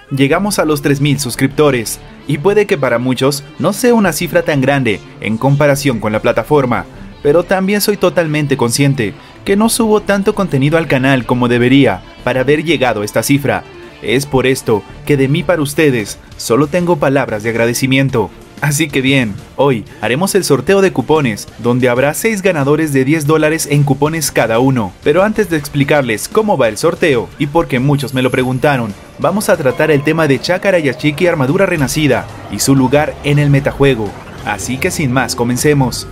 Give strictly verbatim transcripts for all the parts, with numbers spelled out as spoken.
llegamos a los tres mil suscriptores, y puede que para muchos no sea una cifra tan grande en comparación con la plataforma, pero también soy totalmente consciente que no subo tanto contenido al canal como debería para haber llegado a esta cifra. Es por esto que de mí para ustedes solo tengo palabras de agradecimiento. Así que bien, hoy haremos el sorteo de cupones, donde habrá seis ganadores de diez dólares en cupones cada uno. Pero antes de explicarles cómo va el sorteo, y porque muchos me lo preguntaron, vamos a tratar el tema de Chakra Yashiki Armadura Renacida y su lugar en el metajuego. Así que sin más, comencemos.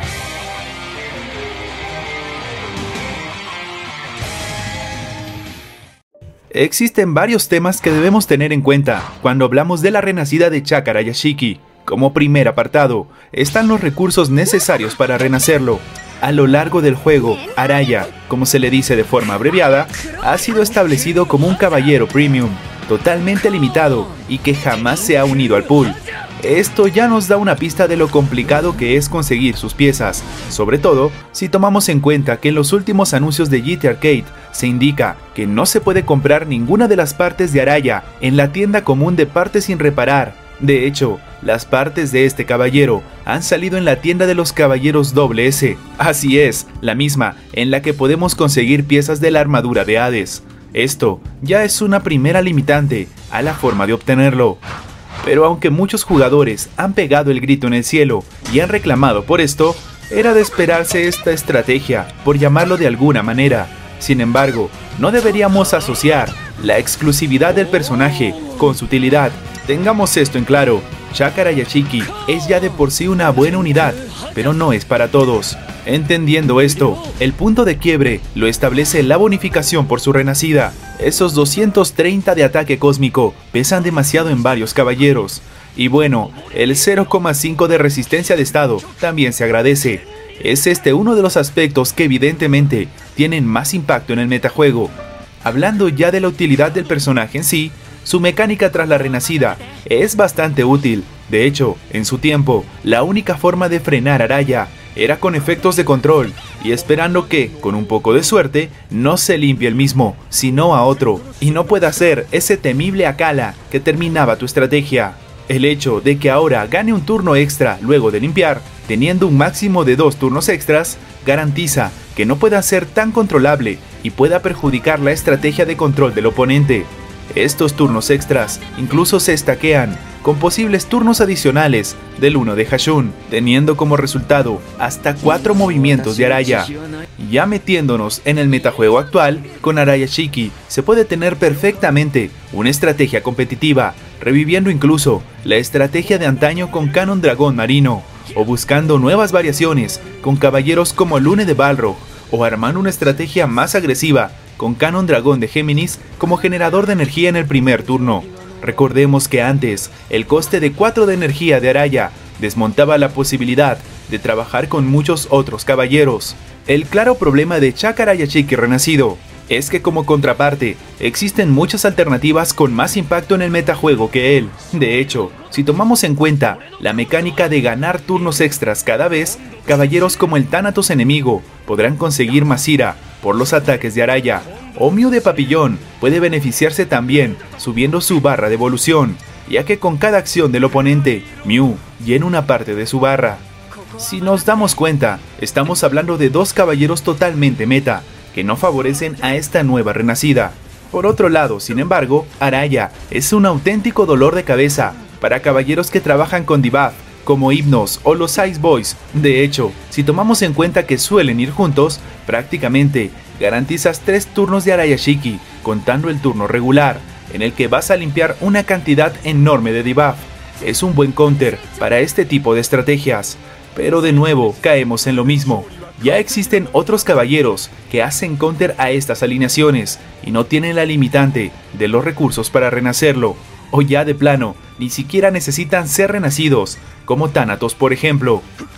Existen varios temas que debemos tener en cuenta cuando hablamos de la renacida de Chakra Yashiki. Como primer apartado, están los recursos necesarios para renacerlo. A lo largo del juego, Araya, como se le dice de forma abreviada, ha sido establecido como un caballero premium, totalmente limitado y que jamás se ha unido al pool. Esto ya nos da una pista de lo complicado que es conseguir sus piezas, sobre todo si tomamos en cuenta que en los últimos anuncios de G T Arcade se indica que no se puede comprar ninguna de las partes de Araya en la tienda común de partes sin reparar. De hecho, las partes de este caballero han salido en la tienda de los caballeros doble ese, así es, la misma en la que podemos conseguir piezas de la armadura de Hades. Esto ya es una primera limitante a la forma de obtenerlo. Pero aunque muchos jugadores han pegado el grito en el cielo y han reclamado por esto, era de esperarse esta estrategia, por llamarlo de alguna manera. Sin embargo, no deberíamos asociar la exclusividad del personaje con su utilidad. Tengamos esto en claro, Chakra Yashiki es ya de por sí una buena unidad, pero no es para todos. Entendiendo esto, el punto de quiebre lo establece la bonificación por su renacida. Esos doscientos treinta de ataque cósmico pesan demasiado en varios caballeros. Y bueno, el cero coma cinco de resistencia de estado también se agradece. Es este uno de los aspectos que evidentemente tienen más impacto en el metajuego. Hablando ya de la utilidad del personaje en sí, su mecánica tras la renacida es bastante útil. De hecho, en su tiempo, la única forma de frenar a Araya era con efectos de control, y esperando que, con un poco de suerte, no se limpie el mismo, sino a otro, y no pueda ser ese temible Akala que terminaba tu estrategia. El hecho de que ahora gane un turno extra luego de limpiar, teniendo un máximo de dos turnos extras, garantiza que no pueda ser tan controlable y pueda perjudicar la estrategia de control del oponente. Estos turnos extras incluso se estaquean con posibles turnos adicionales del uno de Hashun, teniendo como resultado hasta cuatro movimientos de Araya. Ya metiéndonos en el metajuego actual, con Araya Shiki se puede tener perfectamente una estrategia competitiva, reviviendo incluso la estrategia de antaño con Canon Dragón Marino, o buscando nuevas variaciones con caballeros como Lune de Balrog, o armando una estrategia más agresiva con Canon Dragón de Géminis como generador de energía en el primer turno. Recordemos que antes, el coste de cuatro de energía de Araya desmontaba la posibilidad de trabajar con muchos otros caballeros. El claro problema de Chakra Yashiki renacido es que como contraparte, existen muchas alternativas con más impacto en el metajuego que él. De hecho, si tomamos en cuenta la mecánica de ganar turnos extras cada vez, caballeros como el Thanatos enemigo podrán conseguir más ira por los ataques de Araya, o Mew de Papillón puede beneficiarse también subiendo su barra de evolución, ya que con cada acción del oponente, Mew llena una parte de su barra. Si nos damos cuenta, estamos hablando de dos caballeros totalmente meta, que no favorecen a esta nueva renacida. Por otro lado, sin embargo, Araya es un auténtico dolor de cabeza para caballeros que trabajan con debuff, como Hypnos o los Ice Boys. De hecho, si tomamos en cuenta que suelen ir juntos, prácticamente garantizas tres turnos de Araya Shiki, contando el turno regular, en el que vas a limpiar una cantidad enorme de debuff. Es un buen counter para este tipo de estrategias, pero de nuevo caemos en lo mismo. Ya existen otros caballeros que hacen counter a estas alineaciones y no tienen la limitante de los recursos para renacerlo, o ya de plano, ni siquiera necesitan ser renacidos, como Thanatos por ejemplo.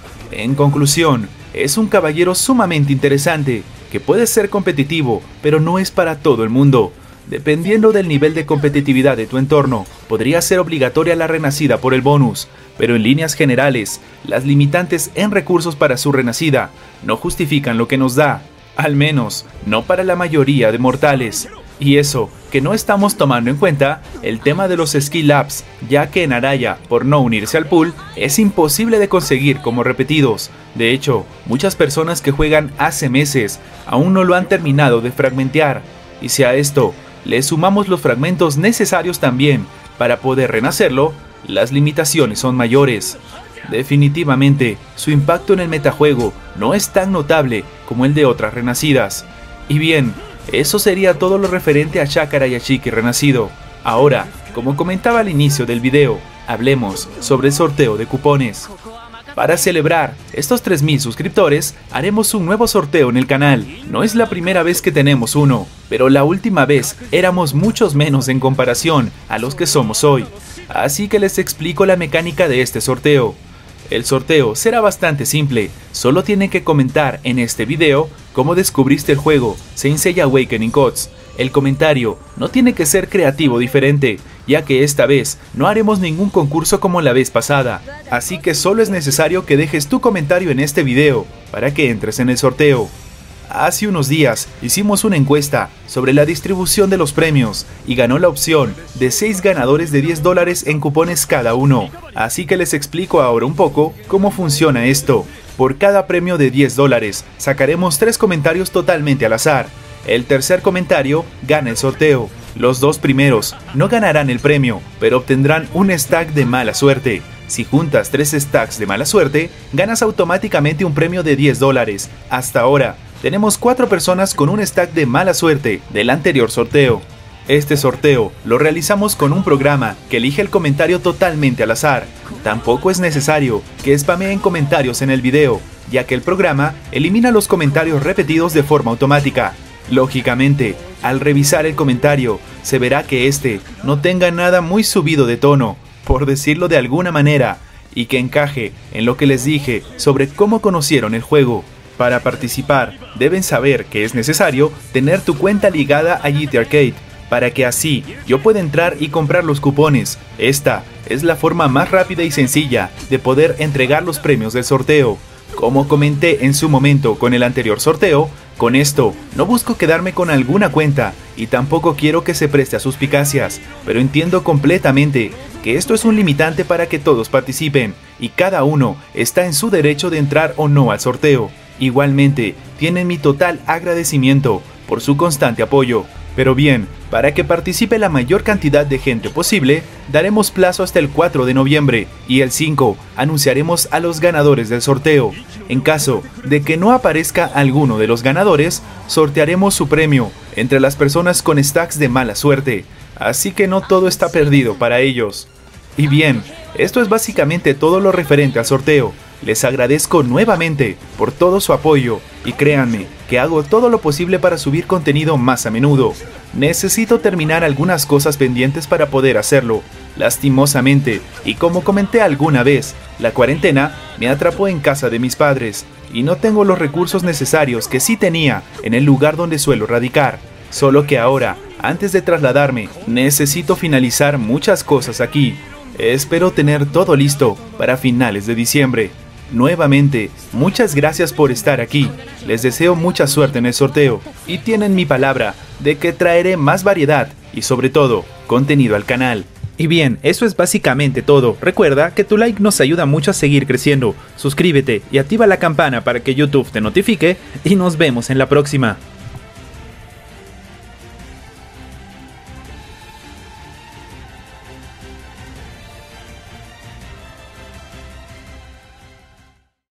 En conclusión, es un caballero sumamente interesante, que puede ser competitivo, pero no es para todo el mundo. Dependiendo del nivel de competitividad de tu entorno, podría ser obligatoria la renacida por el bonus, pero en líneas generales, las limitantes en recursos para su renacida no justifican lo que nos da, al menos no para la mayoría de mortales. Y eso, que no estamos tomando en cuenta el tema de los skill ups, ya que en Araya, por no unirse al pool, es imposible de conseguir como repetidos. De hecho, muchas personas que juegan hace meses aún no lo han terminado de fragmentar. Y si a esto le sumamos los fragmentos necesarios también para poder renacerlo, las limitaciones son mayores. Definitivamente, su impacto en el metajuego no es tan notable como el de otras renacidas. Y bien, eso sería todo lo referente a Chakra Yashiki renacido. Ahora, como comentaba al inicio del video, hablemos sobre el sorteo de cupones. Para celebrar estos tres mil suscriptores, haremos un nuevo sorteo en el canal. No es la primera vez que tenemos uno, pero la última vez éramos muchos menos en comparación a los que somos hoy. Así que les explico la mecánica de este sorteo. El sorteo será bastante simple, solo tienen que comentar en este video cómo descubriste el juego Saint Seiya Awakening Gods. El comentario no tiene que ser creativo o diferente, ya que esta vez no haremos ningún concurso como la vez pasada, así que solo es necesario que dejes tu comentario en este video para que entres en el sorteo. Hace unos días hicimos una encuesta sobre la distribución de los premios y ganó la opción de seis ganadores de diez dólares en cupones cada uno. Así que les explico ahora un poco cómo funciona esto. Por cada premio de diez dólares sacaremos tres comentarios totalmente al azar. El tercer comentario gana el sorteo. Los dos primeros no ganarán el premio, pero obtendrán un stack de mala suerte. Si juntas tres stacks de mala suerte, ganas automáticamente un premio de diez dólares. Hasta ahora, tenemos cuatro personas con un stack de mala suerte del anterior sorteo. Este sorteo lo realizamos con un programa que elige el comentario totalmente al azar. Tampoco es necesario que spameen comentarios en el video, ya que el programa elimina los comentarios repetidos de forma automática. Lógicamente, al revisar el comentario, se verá que este no tenga nada muy subido de tono, por decirlo de alguna manera, y que encaje en lo que les dije sobre cómo conocieron el juego. Para participar, deben saber que es necesario tener tu cuenta ligada a G T Arcade, para que así yo pueda entrar y comprar los cupones. Esta es la forma más rápida y sencilla de poder entregar los premios del sorteo. Como comenté en su momento con el anterior sorteo, con esto no busco quedarme con alguna cuenta y tampoco quiero que se preste a suspicacias, pero entiendo completamente que esto es un limitante para que todos participen y cada uno está en su derecho de entrar o no al sorteo. Igualmente, tienen mi total agradecimiento por su constante apoyo. Pero bien, para que participe la mayor cantidad de gente posible, daremos plazo hasta el cuatro de noviembre y el cinco anunciaremos a los ganadores del sorteo. En caso de que no aparezca alguno de los ganadores, sortearemos su premio entre las personas con stacks de mala suerte, así que no todo está perdido para ellos. Y bien, esto es básicamente todo lo referente al sorteo. Les agradezco nuevamente por todo su apoyo y créanme que hago todo lo posible para subir contenido más a menudo. Necesito terminar algunas cosas pendientes para poder hacerlo. Lastimosamente, y como comenté alguna vez, la cuarentena me atrapó en casa de mis padres y no tengo los recursos necesarios que sí tenía en el lugar donde suelo radicar. Solo que ahora, antes de trasladarme, necesito finalizar muchas cosas aquí. Espero tener todo listo para finales de diciembre. Nuevamente, muchas gracias por estar aquí. Les deseo mucha suerte en el sorteo y tienen mi palabra de que traeré más variedad y sobre todo, contenido al canal. Y bien, eso es básicamente todo. Recuerda que tu like nos ayuda mucho a seguir creciendo. Suscríbete y activa la campana para que YouTube te notifique y nos vemos en la próxima.